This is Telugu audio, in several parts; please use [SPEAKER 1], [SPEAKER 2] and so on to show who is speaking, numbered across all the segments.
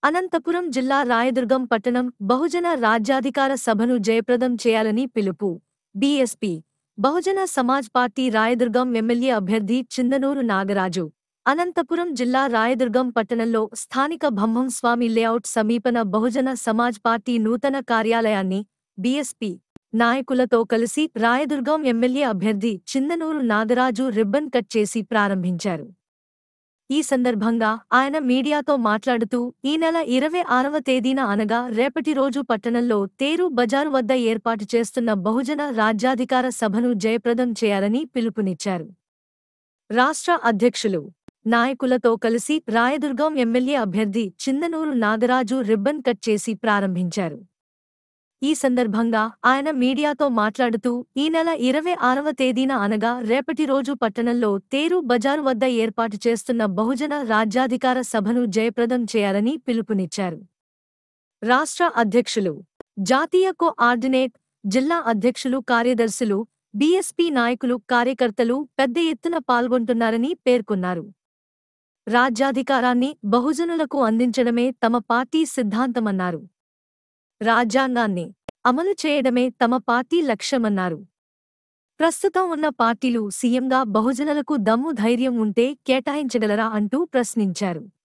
[SPEAKER 1] అనంతపురం జిల్లా రాయదుర్గం పట్టణం బహుజన రాజ్యాధికార సభను జయప్రదం చేయాలని పిలుపు. BSP Bahujan Samaj Party Rayadurgam MLA అభ్యర్థి చిందనూరు నాగరాజు. అనంతపురం జిల్లా రాయదుర్గం పట్టణంలో స్థానిక బ్రహ్మం స్వామి లేఅవుట్ సమీపన బహుజన సమాజ్ పార్టీ నూతన కార్యాలయాన్ని బీఎస్పీ నాయకులతో కలిసి రాయదుర్గం ఎమ్మెల్యే అభ్యర్థి చిందనూరు నాగరాజు రిబ్బన్ కట్ చేసి ప్రారంభించారు. ఈ సందర్భంగా ఆయన మీడియాతో మాట్లాడుతూ ఈ నెల 26వ తేదీన అనగా రేపటి రోజు పట్టణంలో తేరు బజారు వద్ద ఏర్పాటు చేస్తున్న బహుజన రాజ్యాధికార సభను జయప్రదం చేయాలని పిలుపునిచ్చారు. రాష్ట్ర అధ్యక్షులు, నాయకులతో కలిసి రాయదుర్గం ఎమ్మెల్యే అభ్యర్థి చిందనూరు నాగరాజు రిబ్బన్ కట్ చేసి ప్రారంభించారు. ఈ సందర్భంగా ఆయన మీడియాతో మాట్లాడుతూ ఈ నెల 26వ తేదీన అనగా రేపటి రోజు పట్టణంలో తేరు బజారు వద్ద ఏర్పాటు చేస్తున్న బహుజన రాజ్యాధికార సభను జయప్రదం చేయాలని పిలుపునిచ్చారు. రాష్ట్ర అధ్యక్షులు, జాతీయ కోఆర్డినేట్, జిల్లా అధ్యక్షులు, కార్యదర్శులు, బీఎస్పీ నాయకులు, కార్యకర్తలు పెద్ద ఎత్తున పాల్గొంటున్నారని పేర్కొన్నారు. రాజ్యాధికారాన్ని బహుజనులకు అందించడమే తమ పార్టీ సిద్ధాంతమన్నారు. రాజ్యాంగాన్ని అమలు చేయడమే తమ పార్టీ లక్ష్యమన్నారు. ప్రస్తుతం ఉన్న పార్టీలు సీఎంగా బహుజనులకు దమ్ము ధైర్యం ఉంటే కేటాయించగలరా అంటూ ప్రశ్నించారు.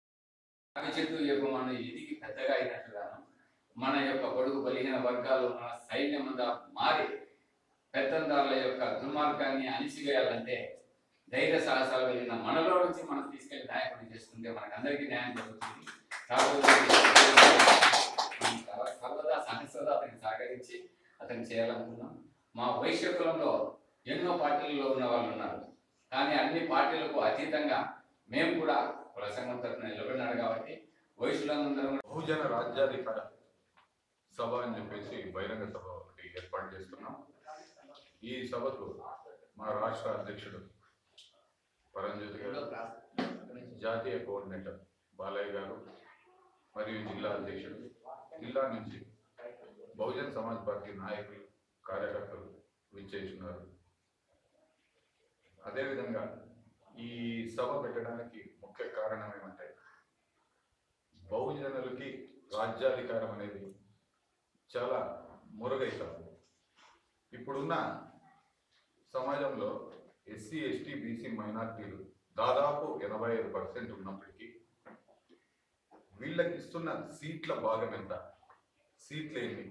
[SPEAKER 2] మన యొక్క పొడుగు బలహీన వర్గాలు మన సైన్యముగా మారి పెత్తందారుల యొక్క దుర్మార్గాన్ని అణిచివేయాలంటే ధైర్య సాహసాలు కలిగిన మనలో నుంచి మనం తీసుకెళ్లి నాయకుడిని చేస్తుంటే మనకు అందరికీ న్యాయం జరుగుతుంది. సర్వదా సహస్రదా అతనికి సహకరించి అతను చేయాలనుకున్నాం. మా వైశ్య కులంలో ఎన్నో పార్టీలలో ఉన్న వాళ్ళు ఉన్నారు, కానీ అన్ని పార్టీలకు అతీతంగా మేము కూడా కుల సంఘం తరఫున నిలబడినాడు కాబట్టి వైశ్యులందరం
[SPEAKER 3] బహుజన రాజ్యాధికార సభ అని చెప్పేసి బహిరంగ సభ ఒకటి ఏర్పాటు చేస్తున్నాం. ఈ సభకు మా రాష్ట్ర అధ్యక్షుడు పరంజ్యోతి గారు, జాతీయ కోఆర్డినేటర్ బాలయ్య గారు మరియు జిల్లా అధ్యక్షుడు, జిల్లా నుంచి బహుజన సమాజ్ పార్టీ నాయకులు, కార్యకర్తలు విచ్చేస్తున్నారు. అదేవిధంగా ఈ సభ పెట్టడానికి ముఖ్య కారణం ఏమంటే బహుజనులకి రాజ్యాధికారం అనేది చాలా మురుగైతుంది. ఇప్పుడున్న సమాజంలో ఎస్సీ, ఎస్టీ, బీసీ మైనార్టీలు దాదాపు 85% ఉన్నప్పటికీ వీళ్ళకి ఇస్తున్న సీట్ల భాగం ఎంత? సీట్లు ఏంటి?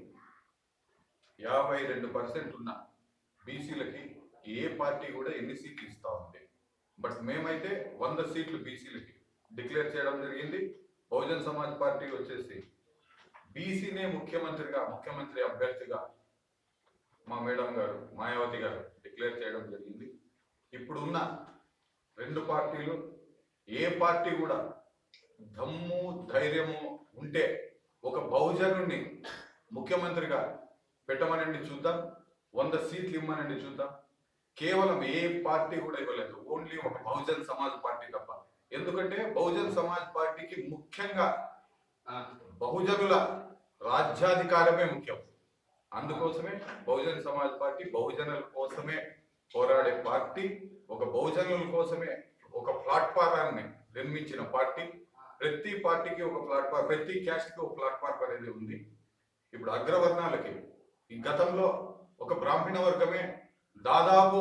[SPEAKER 3] 52% ఉన్న బీసీలకి ఏ పార్టీ కూడా ఎన్ని సీట్లు ఇస్తా ఉంది. బట్ మేమైతే 100 సీట్లు బీసీలకి డిక్లేర్ చేయడం జరిగింది. బహుజన సమాజ్ పార్టీ వచ్చేసి బీసీనే ముఖ్యమంత్రి అభ్యర్థిగా మా మేడం గారు మాయావతి గారు డిక్లేర్ చేయడం జరిగింది. ఇప్పుడున్న రెండు పార్టీలు ఏ పార్టీ కూడా దమ్ము ధైర్యము ఉంటే ఒక బహుజనుడిని ముఖ్యమంత్రిగా పెట్టమనండి చూద్దాం, 100 సీట్లు ఇమ్మనండి చూద్దాం. కేవలం ఏ పార్టీ కూడా ఇవ్వలేదు, ఓన్లీ ఒక బహుజన్ సమాజ్ పార్టీ తప్ప. ఎందుకంటే బహుజన్ సమాజ్ పార్టీకి ముఖ్యంగా బహుజనుల రాజ్యాధికారమే ముఖ్యం. అందుకోసమే బహుజన్ సమాజ్ పార్టీ బహుజనుల కోసమే పోరాడే పార్టీ, ఒక బహుజనుల కోసమే ఒక ప్లాట్ఫారాన్ని నిర్మించిన పార్టీ. ప్రతి పార్టీకి ఒక ప్లాట్ఫామ్, ప్రతి క్యాస్ట్కి ఒక ప్లాట్ఫామ్ అనేది ఉంది. ఇప్పుడు అగ్రవర్ణాలకి ఈ గతంలో ఒక బ్రాహ్మణ వర్గమే దాదాపు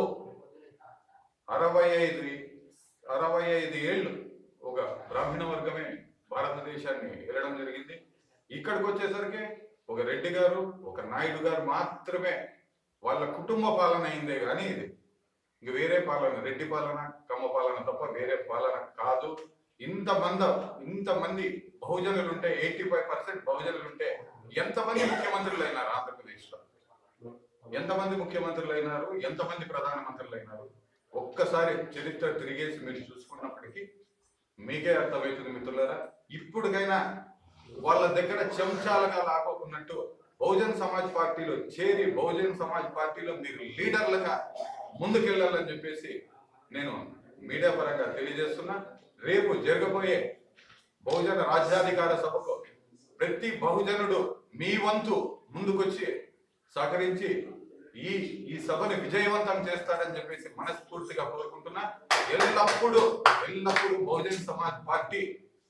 [SPEAKER 3] 65 ఏళ్ళు ఒక బ్రాహ్మణ వర్గమే భారతదేశాన్ని ఏలడం జరిగింది. ఇక్కడికి వచ్చేసరికి ఒక రెడ్డి గారు, ఒక నాయుడు గారు మాత్రమే వాళ్ళ కుటుంబ పాలన అయిందే కానీ ఇది ఇంక వేరే పాలన, రెడ్డి పాలన, కమ్మ పాలన తప్ప వేరే పాలన కాదు. ఇంతమంది బహుజనులు ఉంటే, 85% బహుజనులు ఉంటే ఎంతమంది ముఖ్యమంత్రులు అయినారు ఆంధ్రప్రదేశ్ లో? ఎంతమంది ముఖ్యమంత్రులు అయినారు? ఎంతమంది ప్రధానమంత్రులు అయినారు? ఒక్కసారి చరిత్ర తిరిగేసి మీరు చూసుకున్నప్పటికీ మీకే అర్థమవుతుంది మిత్రులారా. ఇప్పటికైనా వాళ్ళ దగ్గర చెంచాలుగా లాకోకున్నట్టు బహుజన్ సమాజ్ పార్టీలో చేరి బహుజన్ సమాజ్ పార్టీలో మీరు లీడర్లుగా ముందుకెళ్లాలని చెప్పేసి నేను మీడియా పరంగా తెలియజేస్తున్నా. రేపు జరగబోయే బహుజన రాజ్యాధికార సభకు ప్రతి బహుజనుడు మీ వంతు ముందుకొచ్చి సహకరించి ఈ సభని విజయవంతం చేస్తారని చెప్పేసి మనస్ఫూర్తిగా కోరుకుంటున్నా. ఎల్లప్పుడూ Bahujan Samaj Party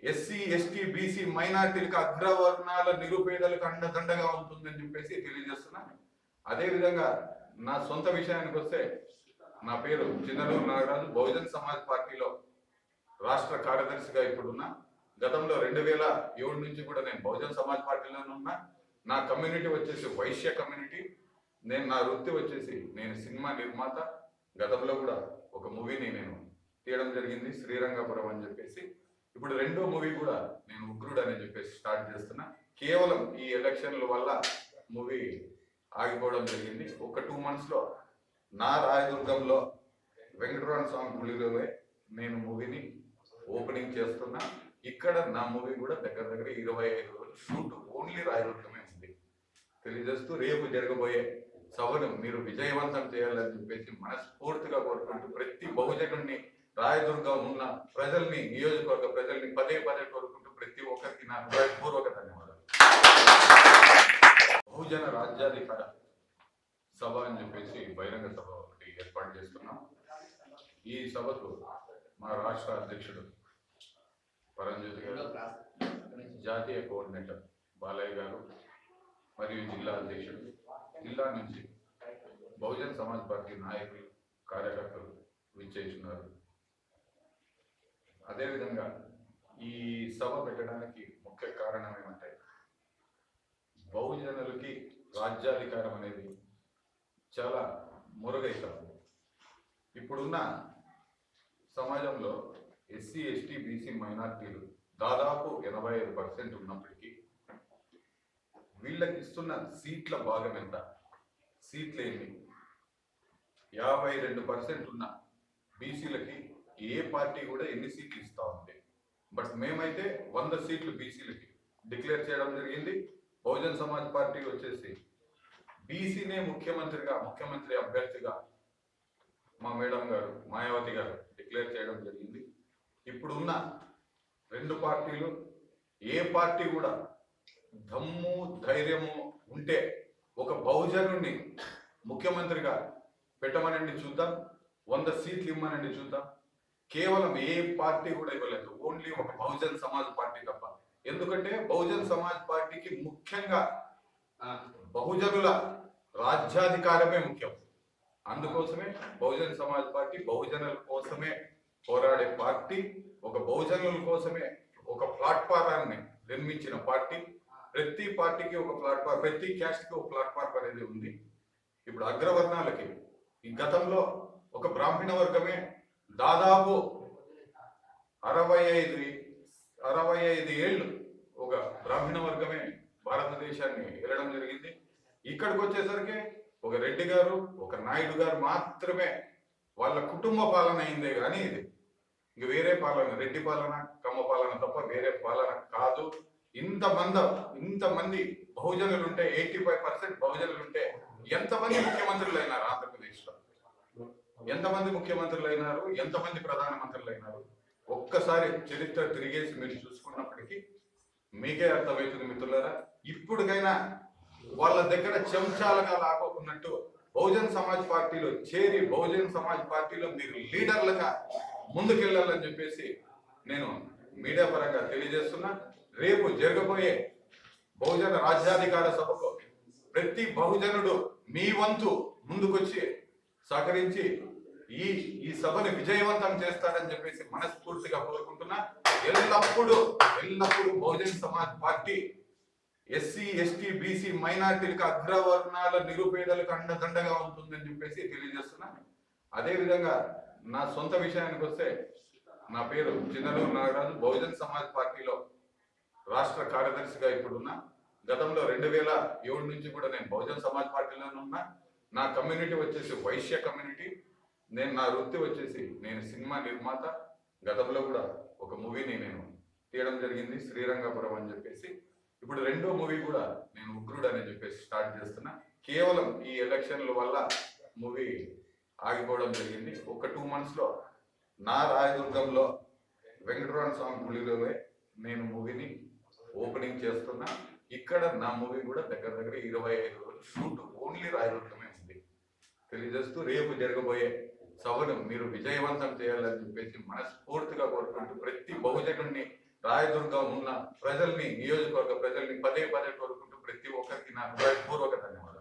[SPEAKER 3] SC ST BC మైనార్టీలకు అగ్రవర్ణాల నిరుపేదలకు అండదండగా ఉంటుందని చెప్పేసి తెలియజేస్తున్నా. అదేవిధంగా నా సొంత విషయానికి వస్తే నా పేరు చిందనూరు నాగరాజు, బహుజన్ సమాజ్ పార్టీలో రాష్ట్ర కార్యదర్శిగా ఇప్పుడున్నా. గతంలో 2007 నుంచి కూడా నేను బహుజన్ సమాజ్ పార్టీలోనే ఉన్నా. నా కమ్యూనిటీ వచ్చేసి వైశ్య కమ్యూనిటీ. నా వృత్తి వచ్చేసి నేను సినిమా నిర్మాత. గతంలో కూడా ఒక మూవీని నేను తీయడం జరిగింది, శ్రీరంగపురం అని చెప్పేసి. ఇప్పుడు రెండో మూవీ కూడా నేను ఉగ్రుడు అని చెప్పేసి స్టార్ట్ చేస్తున్నా. కేవలం ఈ ఎలక్షన్ల వల్ల మూవీ ఆగిపోవడం జరిగింది. ఒక 2 months లో నా రాయదుర్గంలో వెంకటరమణ స్వామి గుడిలో నేను మూవీని ఓపెనింగ్ చేస్తున్నా. ఇక్కడ నా మూవీ కూడా దగ్గర 25 రోజులు షూట్ ఓన్లీ రాయదుర్గమే ఉంది. తెలియజేస్తూ రేపు జరగబోయే సభను మీరు విజయవంతం చేయాలని చెప్పేసి మనస్ఫూర్తిగా కోరుకుంటూ ప్రతి బహుజనుడిని, రాయదుర్గం ఉన్న ప్రజల్ని, నియోజకవర్గ ప్రజల్ని పదే కోరుకుంటూ ప్రతి ఒక్కరికి నా హృదయపూర్వక ధన్యవాదాలు. బహుజన రాజ్యాధికార సభ అని చెప్పేసి బహిరంగ సభ ఒకటి ఏర్పాటు చేస్తున్నాం. ఈ సభకు మా రాష్ట్ర అధ్యక్షుడు పరంజ్యోతి గారు, జాతీయ కోఆర్డినేటర్ బాలయ్య గారు మరియు జిల్లా అధ్యక్షుడు, జిల్లా నుంచి బహుజన్ సమాజ్ పార్టీ నాయకులు, కార్యకర్తలు విచ్చేస్తున్నారు. అదేవిధంగా ఈ సభ పెట్టడానికి ముఖ్య కారణం ఏమంటే బహుజనులకి రాజ్యాధికారం అనేది చాలా మురుగైతుంది. ఇప్పుడున్న సమాజంలో ఎస్సీ ఎస్టీ బీసీ మైనార్టీలు దాదాపు 85% ఉన్నప్పటికీ వీళ్ళకి ఇస్తున్న సీట్ల భాగం ఎంత? సీట్లు ఏంటి? 52% ఉన్న బీసీలకి ఏ పార్టీ కూడా ఎన్ని సీట్లు ఇస్తా ఉంది. బట్ మేమైతే 100 సీట్లు బీసీలకి డిక్లేర్ చేయడం జరిగింది. బహుజన్ సమాజ్ పార్టీ వచ్చేసి బీసీనే ముఖ్యమంత్రి అభ్యర్థిగా మా మేడం గారు మాయావతి గారు డిక్లేర్ చేయడం జరిగింది. ఇప్పుడున్న 2 పార్టీలు ఏ పార్టీ కూడా దమ్ము ధైర్యము ఉంటే ఒక బహుజనుడిని ముఖ్యమంత్రిగా పెట్టమనండి చూద్దాం, 100 సీట్లు ఇమ్మనండి చూద్దాం. కేవలం ఏ పార్టీ కూడా ఇవ్వలేదు, ఓన్లీ ఒక బహుజన్ సమాజ్ పార్టీ తప్ప. ఎందుకంటే బహుజన్ సమాజ్ పార్టీకి ముఖ్యంగా బహుజనుల రాజ్యాధికారమే ముఖ్యం. అందుకోసమే బహుజన్ సమాజ్ పార్టీ బహుజనుల కోసమే పోరాడే పార్టీ, ఒక బహుజనుల కోసమే ఒక ప్లాట్ఫారాన్ని నిర్మించిన పార్టీ. ప్రతి పార్టీకి ఒక ప్లాట్ఫామ్, ప్రతి క్యాస్ట్ కి ఒక ప్లాట్ఫామ్ అనేది ఉంది. ఇప్పుడు అగ్రవర్ణాలకి ఈ గతంలో ఒక బ్రాహ్మణ వర్గమే దాదాపు 65 ఏళ్ళు ఒక బ్రాహ్మణ వర్గమే భారతదేశాన్ని ఏలడం జరిగింది. ఇక్కడికి వచ్చేసరికి ఒక రెడ్డి గారు, ఒక నాయుడు గారు మాత్రమే వాళ్ళ కుటుంబ పాలన అయిందే కానీ ఇది ఇంక వేరే పాలన, రెడ్డి పాలన, కమ్మ పాలన తప్ప వేరే పాలన కాదు. ఇంతమంది బహుజనులు ఉంటే, 85% బహుజనులు ఉంటే ఎంతమంది ముఖ్యమంత్రులు అయినారు ఆంధ్రప్రదేశ్ లో? ఎంతమంది ముఖ్యమంత్రులు అయినారు? ఎంతమంది ప్రధానమంత్రులు అయినారు? ఒక్కసారి చరిత్ర తిరిగేసి మీరు చూసుకున్నప్పటికీ మీకే అర్థమవుతుంది మిత్రులారా. ఇప్పటికైనా వాళ్ళ దగ్గర చెంచాలుగా లాకోకున్నట్టు బహుజన్ సమాజ్ పార్టీలో చేరి బహుజన్ సమాజ్ పార్టీలో మీరు లీడర్లుగా ముందుకెళ్లాలని చెప్పేసి నేను మీడియా పరంగా తెలియజేస్తున్నా. రేపు జరగబోయే బహుజన రాజ్యాధికార సభకు ప్రతి బహుజనుడు మీ వంతు ముందుకొచ్చి సహకరించి ఈ సభను విజయవంతం చేస్తారని చెప్పేసి మనస్ఫూర్తిగా కోరుకుంటున్నా. ఎల్లప్పుడూ Bahujan Samaj Party SC ST BC మైనార్టీలకు అగ్రవర్ణాల నిరుపేదలకు అండదండగా ఉంటుందని చెప్పేసి తెలియజేస్తున్నా. అదేవిధంగా నా సొంత విషయానికి వస్తే నా పేరు చిందనూరు నాగరాజు, బహుజన్ సమాజ్ పార్టీలో రాష్ట్ర కార్యదర్శిగా ఇప్పుడున్నా. గతంలో 2007 నుంచి కూడా నేను బహుజన్ సమాజ్ పార్టీలోనే ఉన్నా. నా కమ్యూనిటీ వచ్చేసి వైశ్య కమ్యూనిటీ. నా వృత్తి వచ్చేసి నేను సినిమా నిర్మాత. గతంలో కూడా ఒక మూవీని నేను తీయడం జరిగింది, శ్రీరంగపురం అని చెప్పేసి. ఇప్పుడు రెండో మూవీ కూడా నేను ఉగ్రుడు అని చెప్పేసి స్టార్ట్ చేస్తున్నా. కేవలం ఈ ఎలక్షన్ల వల్ల మూవీ ఆగిపోవడం జరిగింది. ఒక 2 months లో నా రాయదుర్గంలో వెంకటరమణ స్వామి గుడిలో నేను మూవీని ఓపెనింగ్ చేస్తున్నా. ఇక్కడ నా మూవీ కూడా దగ్గర 25 రోజులు షూట్ ఓన్లీ రాయదుర్గమే ఉంది. తెలియజేస్తూ రేపు జరగబోయే సభను మీరు విజయవంతం చేయాలని చెప్పేసి మనస్ఫూర్తిగా కోరుకుంటూ ప్రతి బహుజనుడిని, రాయదుర్గం ఉన్న ప్రజల్ని, నియోజకవర్గ ప్రజల్ని పదే పదే కోరుకుంటూ ప్రతి ఒక్కరికి నా హృదయపూర్వక ధన్యవాదాలు.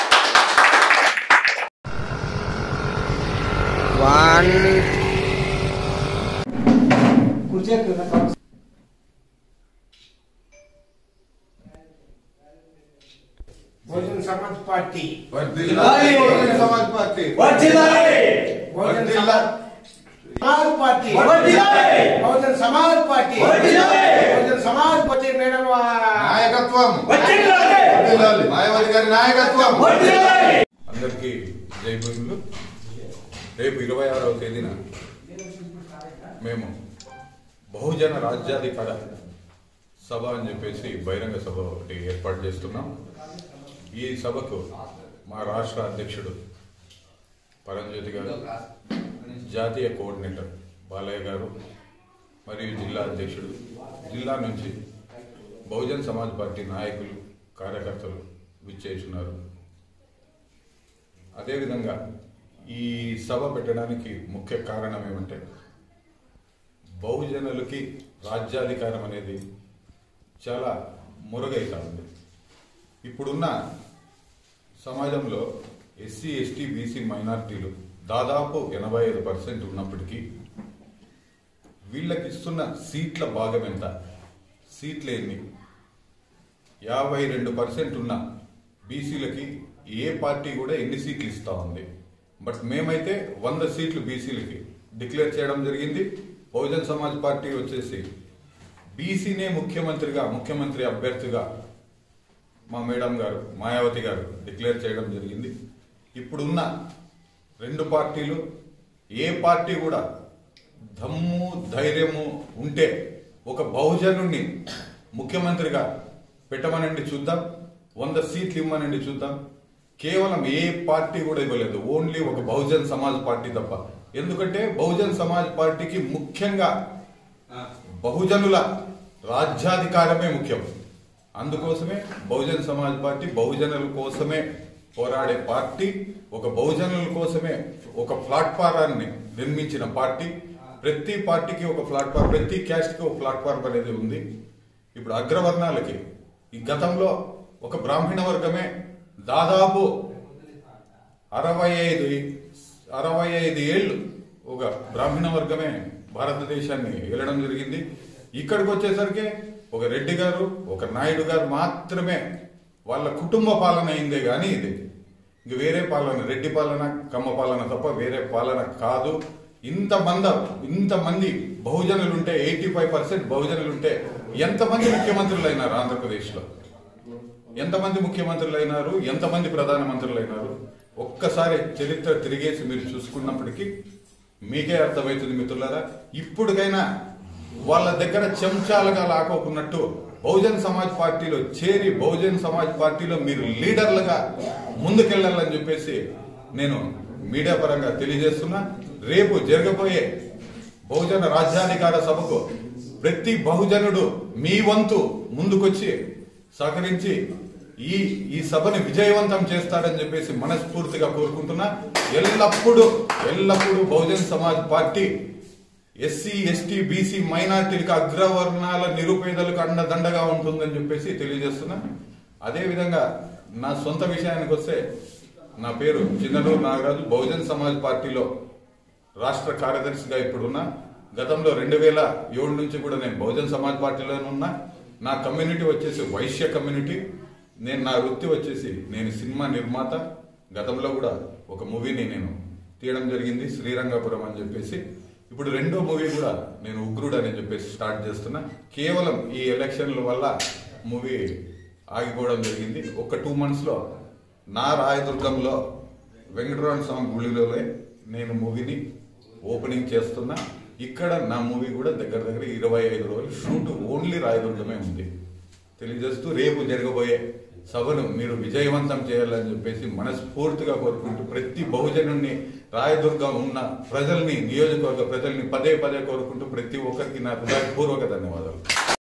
[SPEAKER 4] बहुजन समाज पार्टी
[SPEAKER 3] వర్ధిల్లాలి. బహుజన సమాజ్ పార్టీ
[SPEAKER 4] వర్ధిల్లాలి.
[SPEAKER 3] వర్ధిల్లాలి.
[SPEAKER 4] समाज पार्टी
[SPEAKER 5] వర్ధిల్లాలి.
[SPEAKER 4] बहुजन समाज पार्टी
[SPEAKER 5] వర్ధిల్లాలి.
[SPEAKER 4] बहुजन समाज पार्टी మేడం
[SPEAKER 3] నాయకత్వం
[SPEAKER 5] వర్ధిల్లాలి.
[SPEAKER 3] వర్ధిల్లాలి. మాయావతి గారి నాయకత్వం
[SPEAKER 5] వర్ధిల్లాలి.
[SPEAKER 3] అందరికీ జై భీములు. రేపు 26వ తేదీన మేము బహుజన రాజ్యాధికార సభ అని చెప్పేసి బహిరంగ సభ ఒకటి ఏర్పాటు చేస్తున్నాం. ఈ సభకు మా రాష్ట్ర అధ్యక్షుడు పరంజ్యోతి గారు, జాతీయ కోఆర్డినేటర్ బాలయ్య గారు మరియు జిల్లా అధ్యక్షుడు, జిల్లా నుంచి బహుజన్ సమాజ్ పార్టీ నాయకులు, కార్యకర్తలు విచ్చేస్తున్నారు. అదేవిధంగా ఈ సభ పెట్టడానికి ముఖ్య కారణం ఏమంటే బహుజనులకి రాజ్యాధికారం అనేది చాలా మురుగైతా ఉంది. ఇప్పుడున్న సమాజంలో ఎస్సీ, ఎస్టీ, బీసీ మైనారిటీలు దాదాపు 85% ఉన్నప్పటికీ వీళ్ళకి ఇస్తున్న సీట్ల భాగం ఎంత? సీట్లు ఎన్ని? 52% ఉన్న బీసీలకి ఏ పార్టీ కూడా ఎన్ని సీట్లు ఇస్తా ఉంది. బట్ మేమైతే 100 సీట్లు బీసీలకి డిక్లేర్ చేయడం జరిగింది. బహుజన్ సమాజ్ పార్టీ వచ్చేసి బీసీనే ముఖ్యమంత్రి అభ్యర్థిగా మా మేడం గారు మాయావతి గారు డిక్లేర్ చేయడం జరిగింది. ఇప్పుడున్న రెండు పార్టీలు ఏ పార్టీ కూడా దమ్ము ధైర్యము ఉంటే ఒక బహుజనుణ్ణి ముఖ్యమంత్రిగా పెట్టమనండి చూద్దాం, 100 సీట్లు ఇవ్వమనండి చూద్దాం. కేవలం ఏ పార్టీ కూడా ఇవ్వలేదు, ఓన్లీ ఒక బహుజన్ సమాజ్ పార్టీ తప్ప. ఎందుకంటే బహుజన్ సమాజ్ పార్టీకి ముఖ్యంగా బహుజనుల రాజ్యాధికారమే ముఖ్యం. అందుకోసమే బహుజన్ సమాజ్ పార్టీ బహుజనుల కోసమే పోరాడే పార్టీ, ఒక బహుజనుల కోసమే ఒక ప్లాట్ఫారాన్ని నిర్మించిన పార్టీ. ప్రతి పార్టీకి ఒక ప్లాట్ఫామ్, ప్రతి క్యాస్ట్కి ఒక ప్లాట్ఫామ్ అనేది ఉంది. ఇప్పుడు అగ్రవర్ణాలకి ఈ గతంలో ఒక బ్రాహ్మణ వర్గమే దాదాపు 65 ఏళ్ళు ఒక బ్రాహ్మణ వర్గమే భారతదేశాన్ని ఏలడం జరిగింది. ఇక్కడికి వచ్చేసరికి ఒక రెడ్డి గారు, ఒక నాయుడు గారు మాత్రమే వాళ్ళ కుటుంబ పాలన అయిందే కానీ ఇది ఇంక వేరే పాలన, రెడ్డి పాలన, కమ్మ పాలన తప్ప వేరే పాలన కాదు. ఇంతమంది బహుజనులుంటే, 85% బహుజనులుంటే ఎంతమంది ముఖ్యమంత్రులు అయినారు ఆంధ్రప్రదేశ్లో? ఎంతమంది ముఖ్యమంత్రులు అయినారు? ఎంతమంది ప్రధానమంత్రులు అయినారు? ఒక్కసారి చరిత్ర తిరిగేసి మీరు చూసుకున్నప్పటికీ మీకే అర్థమవుతుంది మిత్రులారా. ఇప్పటికైనా వాళ్ళ దగ్గర చెంచాలుగా లాకోకున్నట్టు బహుజన్ సమాజ్ పార్టీలో చేరి బహుజన్ సమాజ్ పార్టీలో మీరు లీడర్లుగా ముందుకెళ్లాలని చెప్పేసి నేను మీడియా పరంగా తెలియజేస్తున్నా. రేపు జరగబోయే బహుజన రాజ్యాధికార సభకు ప్రతి బహుజనుడు మీ వంతు ముందుకొచ్చి సహకరించి ఈ సభని విజయవంతం చేస్తారని చెప్పేసి మనస్ఫూర్తిగా కోరుకుంటున్నా. ఎల్లప్పుడూ Bahujan Samaj Party SC, ST, BC మైనార్టీలకు, అగ్రవర్ణాల నిరుపేదలకు అండదండగా ఉంటుందని చెప్పేసి తెలియజేస్తున్నా. అదేవిధంగా నా సొంత విషయానికి వస్తే నా పేరు చిన్ననూరు నాగరాజు. బహుజన్ సమాజ్ పార్టీలో రాష్ట్ర కార్యదర్శిగా ఇప్పుడున్నా. గతంలో 2007 నుంచి కూడా నేను బహుజన్ సమాజ్ పార్టీలోనే ఉన్నా. నా కమ్యూనిటీ వచ్చేసి వైశ్య కమ్యూనిటీ. నా వృత్తి వచ్చేసి నేను సినిమా నిర్మాత. గతంలో కూడా ఒక మూవీని నేను తీయడం జరిగింది, శ్రీరంగపురం అని చెప్పేసి. ఇప్పుడు రెండో మూవీ కూడా నేను ఉగ్రుడు అని చెప్పేసి స్టార్ట్ చేస్తున్నా. కేవలం ఈ ఎలక్షన్ల వల్ల మూవీ ఆగిపోవడం జరిగింది. ఒక 2 monthsలో నా రాయదుర్గంలో వెంకటరమణ స్వామి గుడిలోనే నేను మూవీని ఓపెనింగ్ చేస్తున్నా. ఇక్కడ నా మూవీ కూడా దగ్గర 25 రోజులు షూట్ ఓన్లీ రాయదుర్గమే ఉంది. తెలియజేస్తూ రేపు జరగబోయే సభను మీరు విజయవంతం చేయాలని చెప్పేసి మనస్ఫూర్తిగా కోరుకుంటూ ప్రతి బహుజనుడిని, రాయదుర్గం ఉన్న ప్రజల్ని, నియోజకవర్గ ప్రజల్ని పదే కోరుకుంటూ ప్రతి ఒక్కరికి నా హృదయపూర్వక ధన్యవాదాలు.